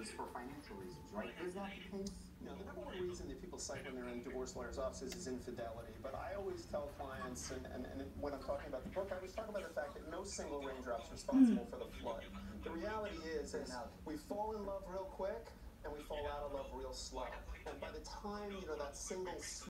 divorce for financial reasons, right? Is that the case? No, the number one reason that people cite when they're in divorce lawyers' offices is infidelity. But I always tell clients, and when I'm talking about the book, I always talk about the fact that no single raindrop's responsible for the flood. The reality is we fall in love real quick, and we fall out of love real slow. And by the time, that single